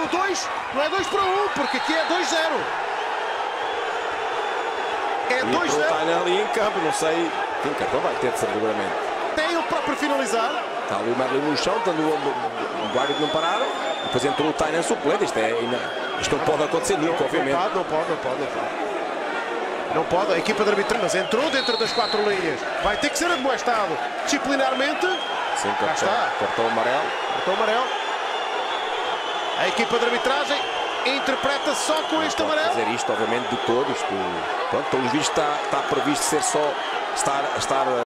o 2, não é 2-1, porque aqui é 2-0. É 2-0. Ali em campo, não sei. Tem cartão, vai ter de ser seguramente. Tem ele próprio finalizar. Está ali o Merlin no chão, estando o guarda que não pararam. Depois entrou o Tainan suplente. Isto não pode acontecer nunca, obviamente. Não pode. A equipa de arbitragem, mas entrou dentro das 4 linhas. Vai ter que ser admoestado disciplinarmente. Sim, cartão amarelo. Cartão amarelo. A equipa de arbitragem interpreta só com este amarelo. Fazer isto, obviamente, de todos. Pronto, pelos vistos está previsto ser só estar